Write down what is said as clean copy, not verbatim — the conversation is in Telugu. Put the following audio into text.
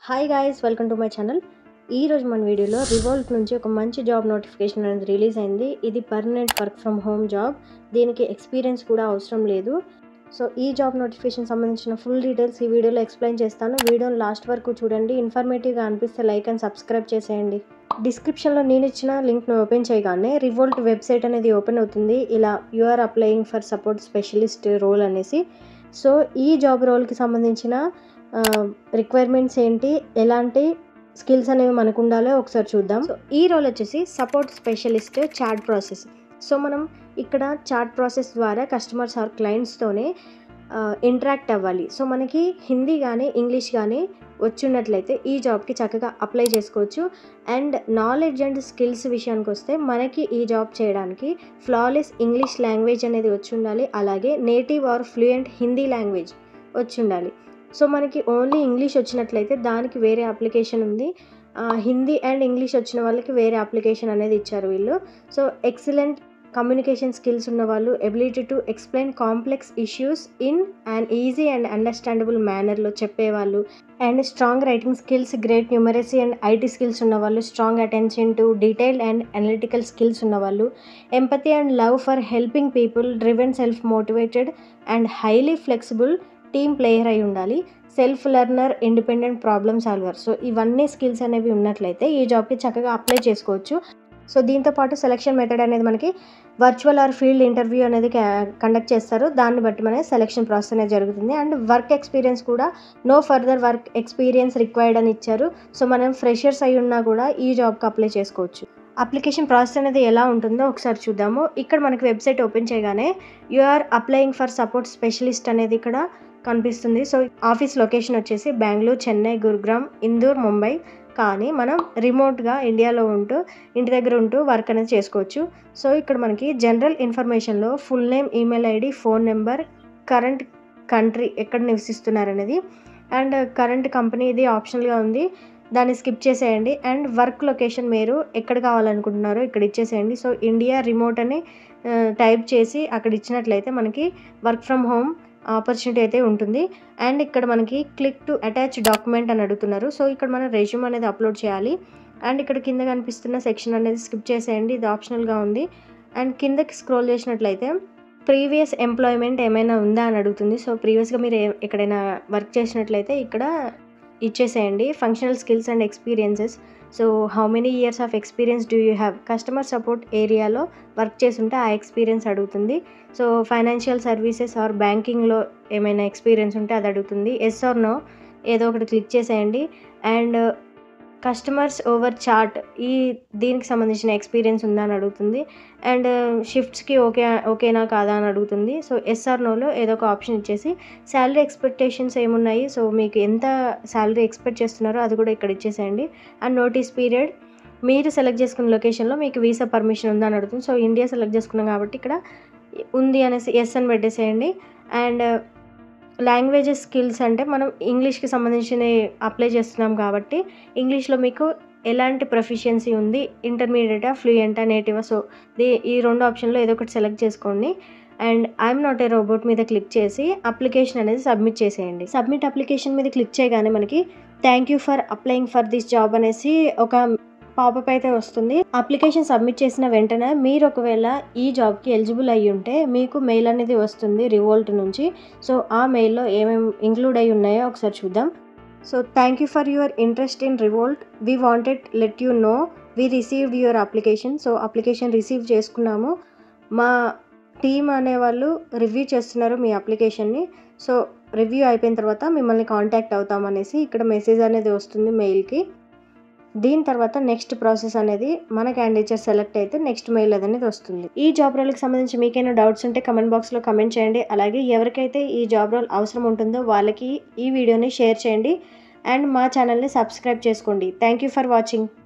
Hi guys, welcome to my channel. ఈరోజు మన వీడియోలో రివోల్ట్ నుంచి ఒక మంచి జాబ్ నోటిఫికేషన్ అనేది రిలీజ్ అయింది. ఇది permanent work from home job. దీనికి ఎక్స్పీరియన్స్ కూడా అవసరం లేదు. సో ఈ జాబ్ నోటిఫికేషన్ సంబంధించిన ఫుల్ డీటెయిల్స్ ఈ వీడియోలో ఎక్స్ప్లెయిన్ చేస్తాను. వీడియోని లాస్ట్ వరకు చూడండి. ఇన్ఫర్మేటివ్గా అనిపిస్తే లైక్ అండ్ సబ్స్క్రైబ్ చేసేయండి. డిస్క్రిప్షన్లో నేను ఇచ్చిన లింక్ను ఓపెన్ చేయగానే రివోల్ట్ వెబ్సైట్ అనేది ఓపెన్ అవుతుంది. ఇలా you're applying for support specialist role అనేసి. సో ఈ జాబ్ రోల్కి సంబంధించిన రిక్వైర్మెంట్స్ ఏంటి, ఎలాంటి స్కిల్స్ అనేవి మనకు ఉండాలో ఒకసారి చూద్దాం. సో ఈ రోల్ వచ్చేసి support specialist chat process. So మనం ఇక్కడ చాట్ ప్రాసెస్ ద్వారా కస్టమర్స్ ఆర్ క్లయింట్స్తోనే ఇంటరాక్ట్ అవ్వాలి. సో మనకి హిందీ కానీ ఇంగ్లీష్ కానీ వచ్చినట్లయితే ఈ జాబ్కి చక్కగా అప్లై చేసుకోవచ్చు. అండ్ నాలెడ్జ్ అండ్ స్కిల్స్ విషయానికి వస్తే మనకి ఈ జాబ్ చేయడానికి ఫ్లాలెస్ ఇంగ్లీష్ లాంగ్వేజ్ అనేది వచ్చి ఉండాలి. అలాగే native or fluent Hindi language వచ్చి ఉండాలి. సో మనకి ఓన్లీ ఇంగ్లీష్ వచ్చినట్లయితే దానికి వేరే అప్లికేషన్ ఉంది. హిందీ అండ్ ఇంగ్లీష్ వచ్చిన వాళ్ళకి వేరే అప్లికేషన్ అనేది ఇచ్చారు వీళ్ళు. సో ఎక్సలెంట్ కమ్యూనికేషన్ స్కిల్స్ ఉన్నవాళ్ళు, ability to explain complex issues in and easy and understandable మేనర్లో చెప్పేవాళ్ళు, and strong writing skills, great numeracy and IT skills ఉన్నవాళ్ళు, strong attention to detail and analytical skills ఉన్నవాళ్ళు, empathy and love for helping people, driven, self motivated and highly flexible team player అయి ఉండాలి, self learner, independent problem solver. So ఇవన్నీ స్కిల్స్ అనేవి ఉన్నట్లయితే ఈ జాబ్కి చక్కగా అప్లై చేసుకోవచ్చు. సో దీంతోపాటు సెలక్షన్ మెథడ్ అనేది మనకి వర్చువల్ ఆర్ ఫీల్డ్ ఇంటర్వ్యూ అనేది కండక్ట్ చేస్తారు. దాన్ని బట్టి మనకి సెలక్షన్ ప్రాసెస్ అనేది జరుగుతుంది. అండ్ వర్క్ ఎక్స్పీరియన్స్ కూడా no further work experience required అని ఇచ్చారు. సో మనం ఫ్రెషర్స్ అయి ఉన్నా కూడా ఈ జాబ్కి అప్లై చేసుకోవచ్చు. అప్లికేషన్ ప్రాసెస్ అనేది ఎలా ఉంటుందో ఒకసారి చూద్దాము. ఇక్కడ మనకి వెబ్సైట్ ఓపెన్ చేయగానే you're applying for support specialist అనేది ఇక్కడ కనిపిస్తుంది. సో ఆఫీస్ లొకేషన్ వచ్చేసి బెంగళూరు, చెన్నై, గురుగ్రామ్, ఇందూర్, ముంబై. కానీ మనం రిమోట్గా ఇండియాలో ఉంటూ ఇంటి దగ్గర ఉంటూ వర్క్ అనేది చేసుకోవచ్చు. సో ఇక్కడ మనకి జనరల్ ఇన్ఫర్మేషన్లో full name, email ID, phone number, current country ఎక్కడ నివసిస్తున్నారనేది, అండ్ కరెంట్ కంపెనీ ఇది ఆప్షనల్గా ఉంది, దాన్ని స్కిప్ చేసేయండి. అండ్ వర్క్ లొకేషన్ మీరు ఎక్కడ కావాలనుకుంటున్నారో ఇక్కడ ఇచ్చేసేయండి. సో ఇండియా రిమోట్ అని టైప్ చేసి అక్కడ ఇచ్చినట్లయితే మనకి వర్క్ ఫ్రమ్ హోమ్ ఆపర్చునిటీ అయితే ఉంటుంది. అండ్ ఇక్కడ మనకి క్లిక్ టు అటాచ్ డాక్యుమెంట్ అని అడుగుతున్నారు. సో ఇక్కడ మనం రెజ్యూమ్ అనేది అప్లోడ్ చేయాలి. అండ్ ఇక్కడ కింద కనిపిస్తున్న సెక్షన్ అనేది స్కిప్ చేసేయండి, ఇది ఆప్షనల్గా ఉంది. అండ్ కిందకి స్క్రోల్ చేసినట్లయితే ప్రీవియస్ ఎంప్లాయ్మెంట్ ఏమైనా ఉందా అని అడుగుతుంది. సో ప్రీవియస్గా మీరు ఎక్కడైనా వర్క్ చేసినట్లయితే ఇక్కడ ఇచ్చేసేయండి. Functional skills and experiences. So how many years of experience do you have, customer support ఏరియాలో వర్క్ చేస్తుంటే ఆ ఎక్స్పీరియన్స్ అడుగుతుంది. సో ఫైనాన్షియల్ సర్వీసెస్ ఆర్ బ్యాంకింగ్లో ఏమైనా ఎక్స్పీరియన్స్ ఉంటే అది అడుగుతుంది. ఎస్ ఆర్ నో ఏదో ఒకటి క్లిక్ చేసేయండి. అండ్ కస్టమర్స్ ఓవర్ చాట్ దీనికి సంబంధించిన ఎక్స్పీరియన్స్ ఉందా అని అడుగుతుంది. అండ్ షిఫ్ట్స్కి ఓకేనా కాదా అని అడుగుతుంది. సో ఎస్ఆర్ నోలో ఏదో ఒక ఆప్షన్ ఇచ్చేసి శాలరీ ఎక్స్పెక్టేషన్స్ ఏమున్నాయి, సో మీకు ఎంత శాలరీ ఎక్స్పెక్ట్ చేస్తున్నారో అది కూడా ఇక్కడ ఇచ్చేసేయండి. అండ్ నోటీస్ పీరియడ్ మీరు సెలెక్ట్ చేసుకున్న లొకేషన్లో మీకు వీసా పర్మిషన్ ఉందా అని అడుగుతుంది. సో ఇండియా సెలెక్ట్ చేసుకున్నాం కాబట్టి ఇక్కడ ఉంది అనేసి ఎస్ అని పెట్టేసేయండి. అండ్ లాంగ్వేజెస్ స్కిల్స్ అంటే మనం ఇంగ్లీష్కి సంబంధించిన అప్లై చేస్తున్నాం కాబట్టి ఇంగ్లీష్లో మీకు ఎలాంటి ప్రొఫిషియన్సీ ఉంది, ఇంటర్మీడియటా, ఫ్లూయెంటా, నేటివా. సో ఈ రెండు ఆప్షన్లో ఏదో ఒకటి సెలెక్ట్ చేసుకోండి. And I'm not a robot మీద క్లిక్ చేసి అప్లికేషన్ అనేది సబ్మిట్ చేసేయండి. సబ్మిట్ అప్లికేషన్ మీద క్లిక్ చేయగానే మనకి thank you for applying for this job అనేసి ఒక పాపప్ అయితే వస్తుంది. అప్లికేషన్ సబ్మిట్ చేసిన వెంటనే మీరు ఒకవేళ ఈ జాబ్కి ఎలిజిబుల్ అయ్యి ఉంటే మీకు మెయిల్ అనేది వస్తుంది రివోల్ట్ నుంచి. సో ఆ మెయిల్లో ఏమేమి ఇంక్లూడ్ అయ్యి ఉన్నాయో ఒకసారి చూద్దాం. So thank you for your interest in Revolt, we wanted let you know we received your application. So application receive చేసుకున్నాము, మా టీమ్ అనేవాళ్ళు రివ్యూ చేస్తున్నారు మీ అప్లికేషన్ని. సో రివ్యూ అయిపోయిన తర్వాత మిమ్మల్ని కాంటాక్ట్ అవుతామనేసి ఇక్కడ మెసేజ్ అనేది వస్తుంది మెయిల్కి. దీని తర్వాత నెక్స్ట్ ప్రాసెస్ అనేది మన క్యాండిడేట్ సెలెక్ట్ అయితే నెక్స్ట్ మెయిల్ అనేది వస్తుంది. ఈ జాబ్ రోల్కి సంబంధించి మీకైనా డౌట్స్ ఉంటే కమెంట్ బాక్స్లో కమెంట్ చేయండి. అలాగే ఎవరికైతే ఈ జాబ్ రోల్ అవసరం ఉంటుందో వాళ్ళకి ఈ వీడియోని షేర్ చేయండి. అండ్ మా ఛానల్ని సబ్స్క్రైబ్ చేసుకోండి. Thank you for watching.